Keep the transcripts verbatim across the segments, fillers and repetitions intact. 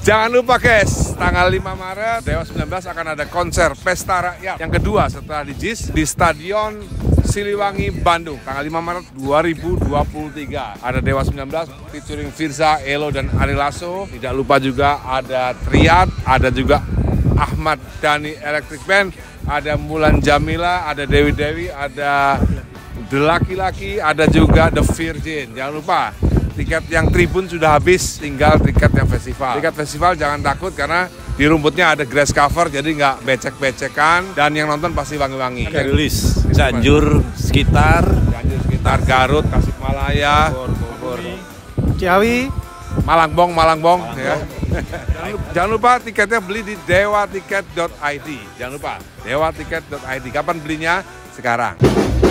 Jangan lupa guys, tanggal lima Maret Dewa sembilan belas akan ada konser Pesta Rakyat yang kedua setelah di Jis di Stadion Siliwangi, Bandung, tanggal lima Maret dua ribu dua puluh tiga. Ada Dewa sembilan belas featuring Firza, Elo, dan Ari Lasso. Tidak lupa juga ada Triad, ada juga Ahmad Dhani Electric Band, ada Mulan Jamila, ada Dewi Dewi, ada The Laki-Laki, ada juga The Virgin. Jangan lupa, tiket yang tribun sudah habis, tinggal tiket yang festival. Tiket festival jangan takut karena di rumputnya ada grass cover, jadi nggak becek-becekan dan yang nonton pasti wangi-wangi. Oke, rilis Cianjur sekitar, Cianjur sekitar, Garut, Tasikmalaya, Bogor, Bogor, Ciawi, Malangbong, Malangbong. Ya. Jangan lupa tiketnya beli di dewa tiket dot i d. Jangan lupa dewa tiket dot i d. Kapan belinya? Sekarang.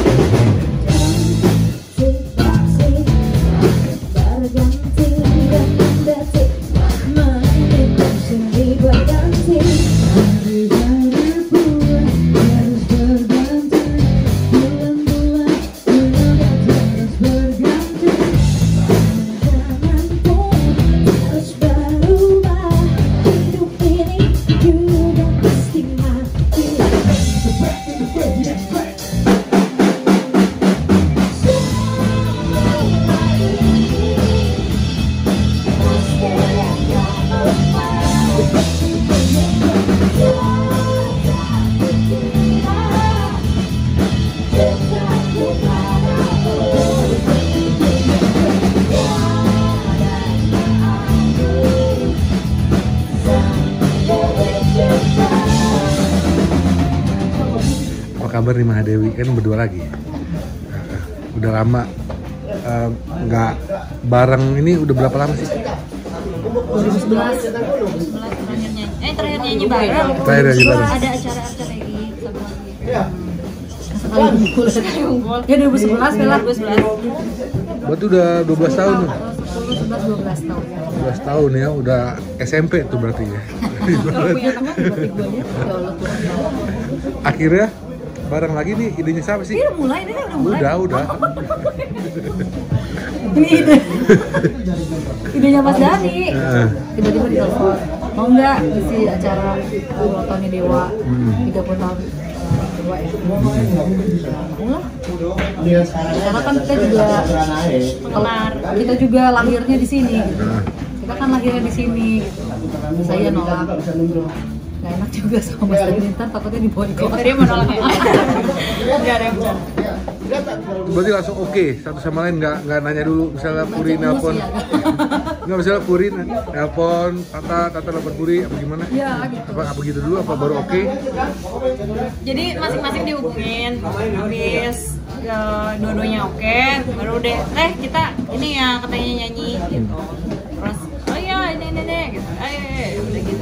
Apa kabar nih Mahadewi? Kan berdua lagi. Udah lama nggak uh, bareng ini udah berapa lama sih? dua ribu sebelas terakhir nyanyi. Eh terakhir nyanyi bareng. Terakhir nyanyi bareng. Ada acara-acara lagi sama lagi. Sekali ngumpul, sekali ngumpul. Ya dua ribu sebelas, Bella dua ribu sebelas. Berarti udah dua belas tahun tuh. sepuluh, sebelas, dua belas tahun. dua belas tahun ya, udah S M P tuh berarti ya. Kalau punya teman berarti gue ya. Ya Allah Tuhan. Akhirnya bareng lagi nih, idenya siapa sih? Ini udah mulai, ini udah mulai. Udah, udah. Ini ide. Idenya Mas Dhani. Tiba-tiba ditelepon. Mau nggak isi acara ulang tahunnya Dewa tiga puluh tahun Dewa ya? Mau lah. Karena kan kita juga kelar, kita juga lahirnya di sini. Gitu. Kita kan lahirnya di sini. Gitu. Saya nolak. Gak enak juga sama Mas Dhani, ntar takutnya diboykot. Dia mau nolak ya? Gak ada yang bercanda. Berarti langsung oke, okay, satu sama lain nggak nggak nanya dulu, misalnya Puri nelpon, nggak misalnya Puri nelpon, Tata, Tata nelpon Puri, apa gimana? Iya gitu. Apa apa gitu dulu, apa baru oke? Okay? Jadi masing-masing dihubungin, habis uh, dua-duanya oke, okay, baru deh, eh kita ini ya katanya nyanyi gitu. Terus oh iya ini ini ini gitu, ayo udah gitu.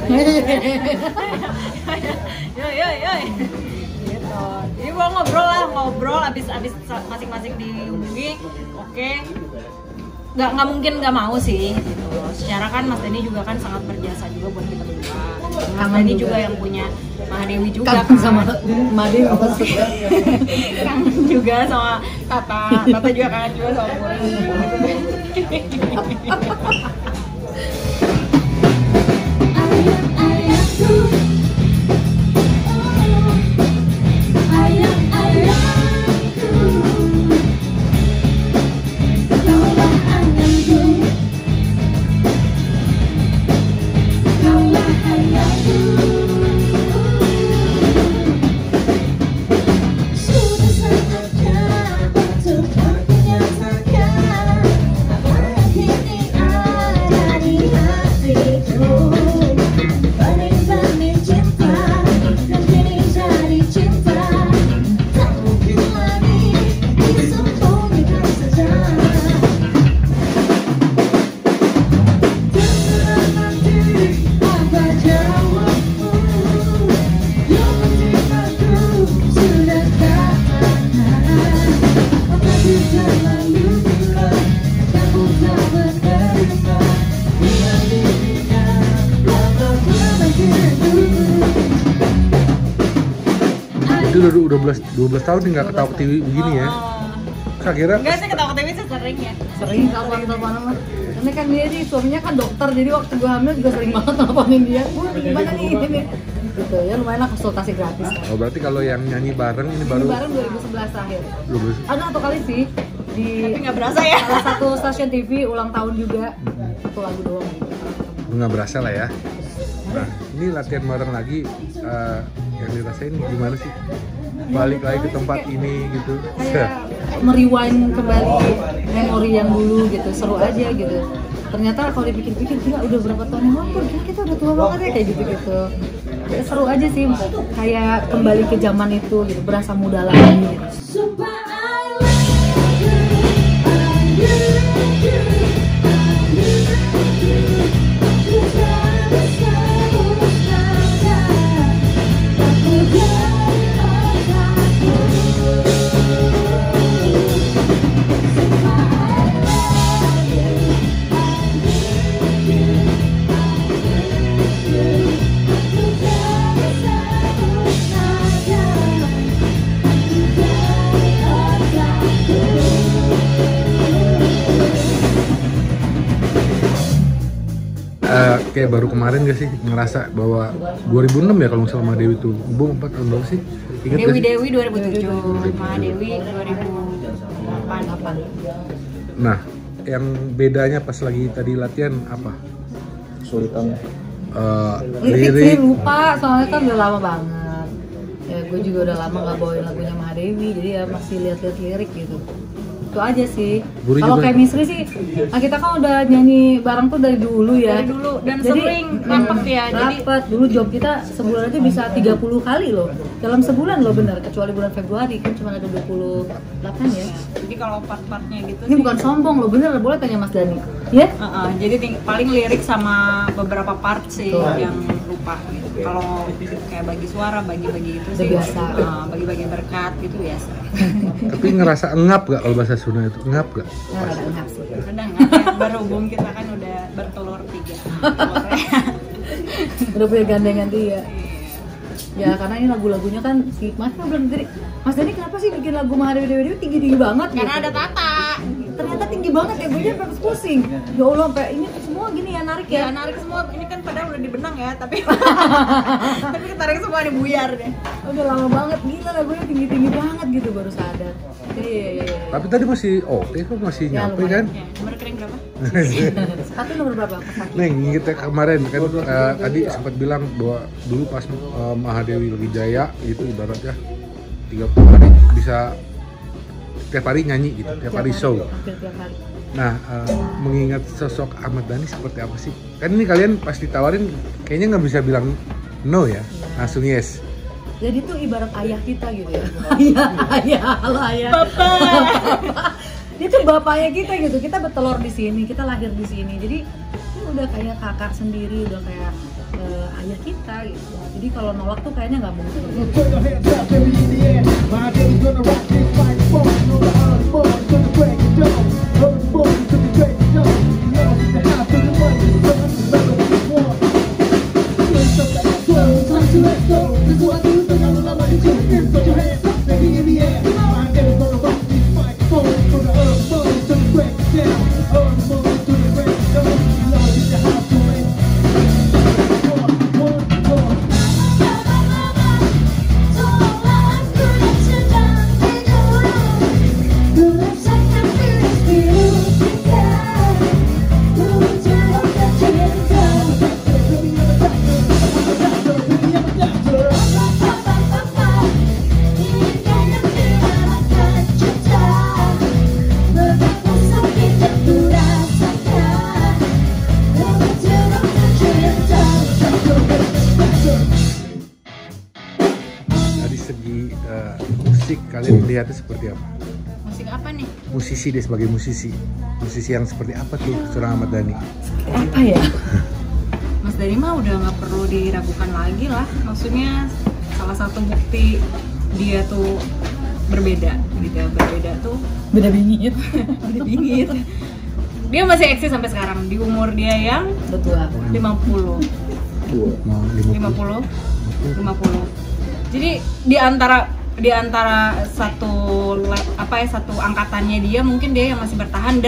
Yo yo yo. Gitu. Jadi mau ngobrol lah, ngobrol abis abis masing-masing dihubungi, oke. Okay. Nggak nggak mungkin nggak mau sih. Gitu. Secara kan Mas Dhani juga kan sangat berjasa juga buat kita berdua. Mas Dhani juga yang punya Mahadewi juga kan. Sama Mahadewi. Kangen juga sama Tata, Tata juga kangen juga sama Puri. Udah dua belas tahun nih nggak ketawa ke T V begini ya. Saya kira enggak sih ketawa ke T V sih sering ya. Sering telepon-teleponan mah. Karena kan dia nih suaminya kan dokter, jadi waktu gue hamil juga sering banget teleponin dia. Gue gimana nih ini? Gitu ya, lumayan lah konsultasi gratis. Oh berarti kalau yang nyanyi bareng ini baru? Ini bareng dua ribu sebelas akhir. Belum. Ada satu kali sih di Tapi nggak berasa ya. salah satu stasiun T V ulang tahun juga. Satu lagu doang gitu. Nggak berasa lah ya. Nah ini latihan bareng lagi, uh, yang dirasain gimana sih? Balik lagi ke tempat ini gitu. Kayak merewind kembali memori yang dulu gitu, seru aja gitu. Ternyata kalau dipikir-pikir gila udah berapa tahun yang lalu, gila kita udah tua banget ya kayak gitu-gitu. Ya, seru aja sih, kayak kembali ke zaman itu gitu, berasa muda lagi gitu. Uh, kayak baru kemarin gak sih ngerasa bahwa dua ribu enam ya kalau nggak salah sama Dewi tuh, Bung empat tahun berapa sih? Ingat Dewi gak sih? Dewi dua ribu tujuh, Mahadewi dua ribu delapan. Nah, yang bedanya pas lagi tadi latihan apa? Sulitan. Uh, Lirik sih lirik, lupa, soalnya kan udah lama banget. Ya gue juga udah lama nggak bawain lagunya Mahadewi, jadi ya masih lihat-lihat lirik gitu. Itu aja sih. Kalau chemistry sih, nah kita kan udah nyanyi bareng tuh dari dulu ya. Dari dulu dan Jadi, sering dapet ya. Jadi Dapet dulu job kita sebulan aja bisa tiga puluh kali loh. Dalam sebulan loh bener, kecuali bulan Februari kan cuma ada dua puluh delapan ya. jadi kalau part-partnya gitu Ini sih. bukan sombong loh, bener boleh tanya Mas Dani. Ya? Uh-uh, jadi ting- paling lirik sama beberapa part sih Betul. yang lupa gitu. Kalau kayak bagi suara, bagi-bagi itu Udah sih biasa. uh, bagi-bagi berkat gitu biasa. tapi ngerasa engap gak kalau bahasa Sunda itu? Engap gak? Nah, ada enggak sih. Kadang nggak ya, berhubung kita kan udah bertelur tiga. Kalau saya, Udah punya gandengan dia. Ya karena ini lagu-lagunya kan si Mas kan belum jadi Mas Dani kenapa sih bikin lagu Mahadewi Dewi Dewi tinggi-tinggi banget karena gitu? ada Tata. Ternyata tinggi banget ya, gue jadi sampai pusing. Ya Allah, sampai ini semua gini ya narik Ya ya. narik semua, ini kan padahal udah dibenang ya, tapi tapi ketarik semua nih buyar deh. Udah lama banget, gila lagunya tinggi-tinggi banget gitu baru sadar. Iya iya iya. Tapi tadi masih oke kok, masih Ya, nyampe lumayan. kan? Ya, nomor kering berapa? Satu nomor berapa? Mas Aki? Neng, kita kemarin kan uh, tadi sempat bilang bahwa dulu pas uh, Mahadewi lagi jaya itu ibaratnya tiga puluh hari bisa tiap hari nyanyi gitu, tiap hari show. Hampir tiap hari. Nah, uh, mengingat sosok Ahmad Dhani seperti apa sih? Kan ini kalian pas ditawarin kayaknya nggak bisa bilang no ya, langsung yes. Jadi tuh ibarat ayah kita gitu ya. Ayah, ayah, halo ayah. Bapak. Dia tuh bapaknya kita gitu. Kita bertelur di sini, kita lahir di sini. Jadi ini udah kayak kakak sendiri, udah kayak uh, ayah kita gitu. Jadi kalau nolak tuh kayaknya nggak mungkin. Dari segi uh, musik kalian melihatnya seperti apa? Musik apa nih? Musisi dia sebagai musisi, musisi yang seperti apa tuh seorang Ahmad Dhani? Apa ya? Mas Dhani mah udah nggak perlu diragukan lagi lah. Maksudnya salah satu bukti dia tuh berbeda gitu ya. Berbeda tuh Beda bingit. beda bingit. Dia masih eksis sampai sekarang di umur dia yang Udah tua. lima puluh. Mau lima puluh. lima puluh. Jadi di antara di antara satu le- apa ya satu angkatannya dia mungkin dia yang masih bertahan dan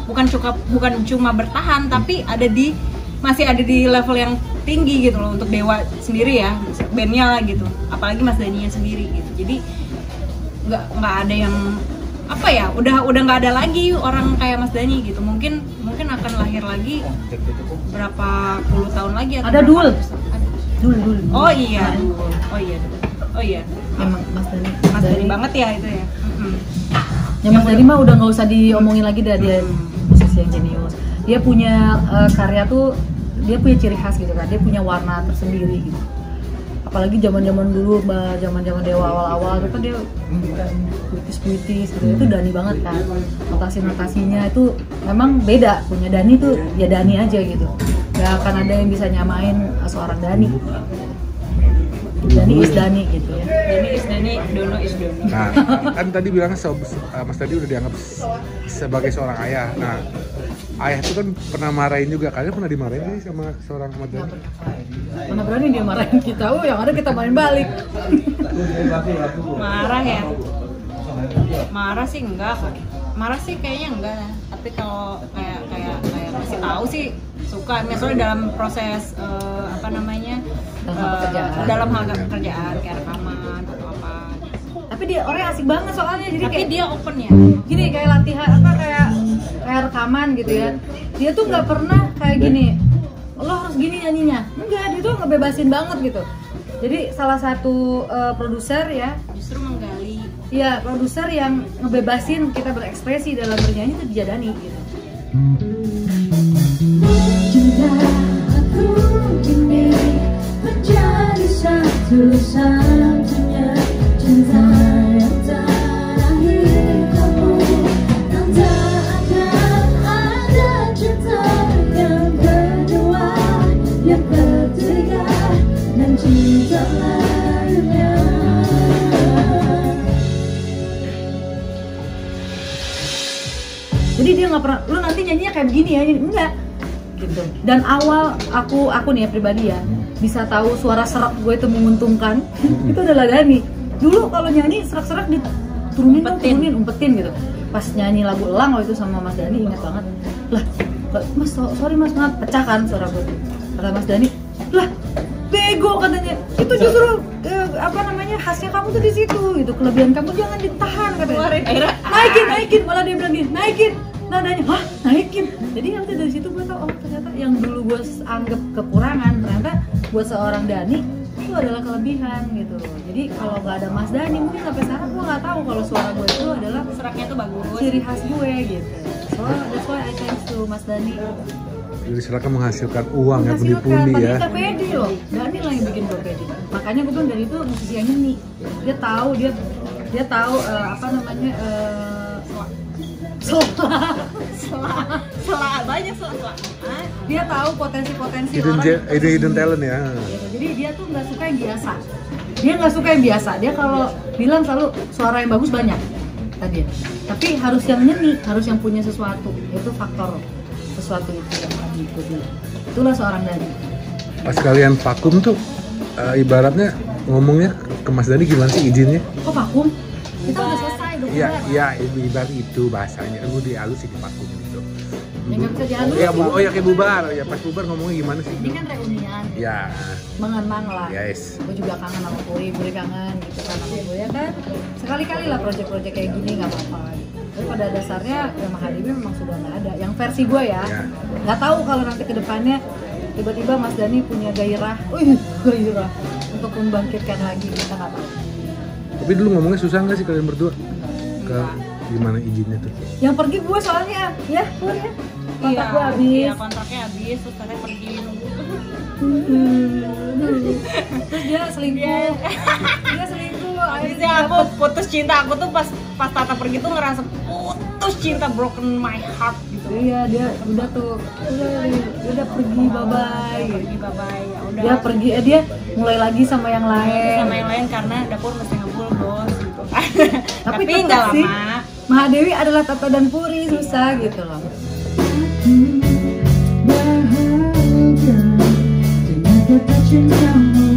bukan cukup bukan cuma bertahan tapi ada di masih ada di level yang tinggi gitu loh untuk Dewa sendiri ya, bandnya lah gitu, apalagi Mas Dhani sendiri gitu. Jadi nggak nggak ada yang apa ya, udah udah nggak ada lagi orang kayak Mas Dhani gitu. Mungkin mungkin akan lahir lagi berapa puluh tahun lagi. Ada Dul. Dul Dul. Oh iya, oh iya, oh iya. Emang Mas Dhani, Mas Dhani banget ya itu ya. Mm-hmm. Ya Mas Dhani mah udah nggak usah diomongin lagi dah, dia musisi yang jenius. Dia punya uh, karya tuh, dia punya ciri khas gitu kan, dia punya warna tersendiri gitu. Apalagi zaman-zaman dulu, zaman-zaman Dewa awal-awal itu kan dia puitis-puitis gitu, itu Dhani banget kan. Notasi-notasinya itu memang beda, punya Dhani tuh ya Dhani aja gitu. Gak akan ada yang bisa nyamain seorang Dhani. Dhani is Dhani gitu ya. Dhani is Dhani, Dono is Dono. Nah, kan tadi bilangnya so, uh, Mas tadi udah dianggap sebagai seorang ayah. Nah, ayah itu kan pernah marahin juga. Kalian pernah dimarahin sih sama seorang Mas Dhani? Mana berani dia marahin kita, oh yang ada kita main balik. Marah ya? Marah sih enggak, marah sih kayaknya enggak. Tapi kalau kayak kayak kayak kasih tahu sih suka. Misalnya dalam proses uh, apa namanya dalam hal pekerjaan, uh, dalam hal pekerjaan kayak rekaman atau apa. Tapi dia orang asik banget soalnya, jadi Tapi kayak dia open ya. gini kayak latihan apa kayak kayak rekaman gitu ya. Dia tuh nggak pernah kayak gini, lo harus gini nyanyinya. Enggak, dia tuh ngebebasin banget gitu. Jadi salah satu uh, produser ya, Justru menggali. ya produser yang ngebebasin kita berekspresi dalam bernyanyi itu dia Dhani gitu. Cinta aku kini menjadi satu-satunya cinta yang terakhir kamu, dan tak akan ada cinta yang kedua, yang ketiga, dan cinta lainnya. Jadi dia nggak pernah, lu nanti nyanyinya kayak begini ya, enggak gitu. Dan awal aku aku nih ya pribadi ya bisa tahu suara serak gue itu menguntungkan itu adalah Dhani. Dulu kalau nyanyi serak-serak diturunin dong, turunin umpetin gitu. Pas nyanyi lagu Elang waktu itu sama Mas Dhani, ingat banget lah, Mas sorry Mas, maaf, pecah kan suara gue. Kata Mas Dhani, lah bego katanya, itu justru eh, apa namanya khasnya kamu tuh di situ gitu, kelebihan kamu jangan ditahan katanya. Naikin naikin malah dia bilang gini, naikin nadanya, hah naikin. Jadi nanti dari situ gue tau, oh ternyata yang dulu gue anggap kekurangan ternyata buat seorang Dhani itu adalah kelebihan gitu. Jadi kalau nggak ada Mas Dhani mungkin sampai sekarang gue nggak tahu kalau suara gue itu adalah Seraknya tuh bagus. ciri khas gue gitu. So that's why I thanks to Mas Dhani. Jadi silakan menghasilkan uang ya, Menghasilkan, pundi-pundi tapi ya. kita pede loh, Dhani lah yang bikin gue pede. Makanya gue bilang dari itu musisi yang nyeni. Dia tahu dia dia tahu uh, apa namanya uh, Selah, Selah, selah banyak selah. dia tahu potensi-potensi Hidden, orang. ge- hidden, hidden talent ya. Gitu. Jadi dia tuh nggak suka yang biasa. Dia nggak suka yang biasa. Dia kalau bilang selalu suara yang bagus banyak tadi. Tapi harus yang nyeni, harus yang punya sesuatu. Itu faktor sesuatu itu yang tadi gue bilang. Itulah seorang Dhani. Pas kalian vakum tuh uh, ibaratnya ngomongnya ke Mas Dhani gimana sih izinnya? Kok vakum? Kita udah selesai udah Iya, keluar. iya, ibarat itu bahasanya. Kan gue dihalusin di vakum gitu. Ya nggak bisa dihalusin. Ya, bu- oh ya kayak bubar. Ya pas bubar ngomongnya gimana sih? Ini kan reunian. Ya, Mengenang lah. yes. Gue juga kangen sama Puri, Puri kangen gitu kan sama gue ya kan. Sekali-kali lah proyek-proyek kayak gini nggak apa-apa. Tapi pada dasarnya ya Mahadewi memang sudah nggak ada. Yang versi gue ya, Ya. nggak tahu kalau nanti kedepannya tiba-tiba Mas Dhani punya gairah, wih gairah untuk membangkitkan lagi, kita nggak tahu. Tapi dulu ngomongnya susah nggak sih kalian berdua? Ke gimana izinnya tuh? Yang pergi gue soalnya, ya Pur ya. Kontrak Iya, gue habis. Iya, kontraknya habis, terus katanya pergi. Terus dia selingkuh, dia selingkuh. Jadi Akhirnya aku putus cinta, aku tuh pas pas Tata pergi tuh ngerasa putus cinta, broken my heart gitu. iya dia udah tuh, udah udah pergi bye bye. Pergi bye bye, ya udah. Dia pergi, eh, dia mulai lagi sama yang lain. sama yang lain karena dapur mesti ngebul bos gitu kan. Tapi, Tapi tetap nggak sih, lama. Mahadewi adalah Tata dan Puri, susah gitu loh. Bahagia dengan kata cintamu.